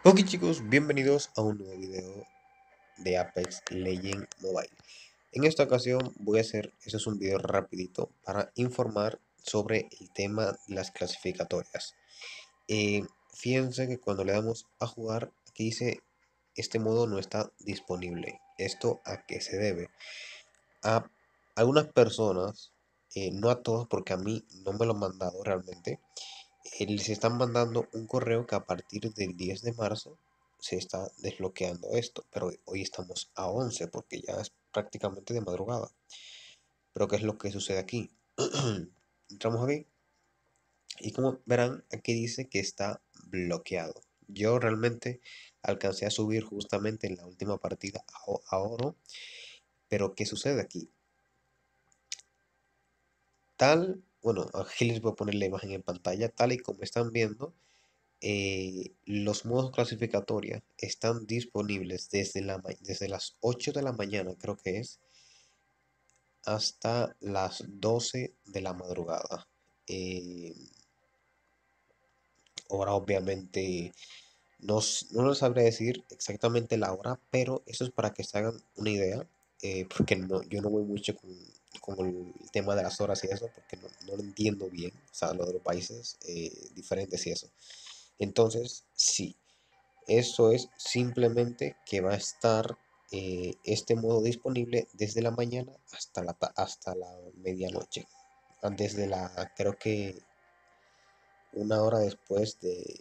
Ok chicos, bienvenidos a un nuevo video de Apex Legends Mobile. En esta ocasión voy a hacer, eso es un video rapidito para informar sobre el tema de las clasificatorias. Fíjense que cuando le damos a jugar, aquí dice, este modo no está disponible. ¿Esto a qué se debe? A algunas personas, no a todos porque a mí no me lo han mandado realmente, les están mandando un correo que a partir del 10 de marzo se está desbloqueando esto, pero hoy estamos a 11 porque ya es prácticamente de madrugada. Pero ¿qué es lo que sucede aquí? Entramos aquí y como verán, aquí dice que está bloqueado. Yo realmente alcancé a subir justamente en la última partida a oro, pero ¿qué sucede aquí? Bueno, aquí les voy a poner la imagen en pantalla, tal y como están viendo. Los modos clasificatorios están disponibles desde las 8 de la mañana, creo que es, hasta las 12 de la madrugada. Eh, Ahora, obviamente, no les sabré decir exactamente la hora, pero eso es para que se hagan una idea, porque yo no voy mucho con el tema de las horas y eso, porque no lo entiendo bien, o sea, lo de los países diferentes y eso. Entonces, sí. Eso es simplemente que va a estar este modo disponible desde la mañana hasta la medianoche. Desde creo que una hora después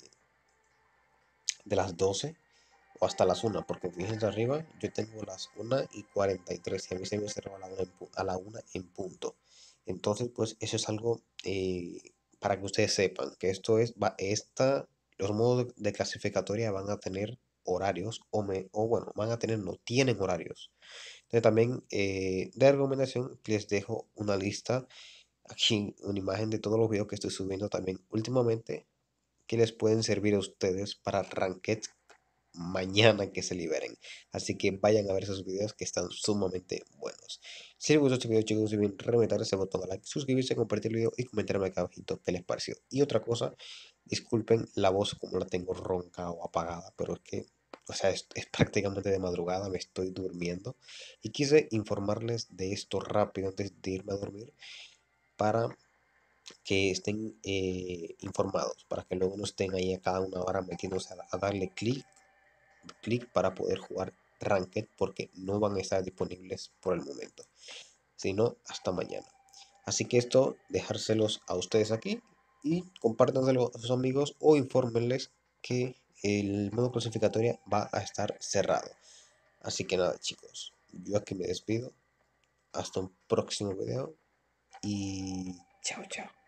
de las 12 o hasta las 1, porque fíjense arriba, yo tengo las 1:43 y a mí se me cerró a la 1 en punto. Entonces, pues eso es algo para que ustedes sepan que esto es, los modos de clasificatoria van a tener horarios o bueno, van a tener, no tienen horarios. Entonces también de recomendación les dejo una lista aquí, una imagen de todos los videos que estoy subiendo también últimamente que les pueden servir a ustedes para ranked mañana que se liberen. Así que vayan a ver esos videos que están sumamente buenos. Si les gustó este video, chicos, no olviden reventar ese botón de like, suscribirse, compartir el video y comentarme acá abajito qué les pareció. Y otra cosa, disculpen la voz como la tengo ronca o apagada, pero es que, o sea, es prácticamente de madrugada, me estoy durmiendo. Y quise informarles de esto rápido antes de irme a dormir para que estén informados, para que luego no estén ahí a cada una hora metiéndose a darle clic para poder jugar Ranked, porque no van a estar disponibles por el momento, sino hasta mañana. Así que esto, dejárselos a ustedes aquí y compártanselo a sus amigos o infórmenles que el modo clasificatoria va a estar cerrado. Así que nada, chicos, yo aquí me despido. Hasta un próximo video y chao, chao.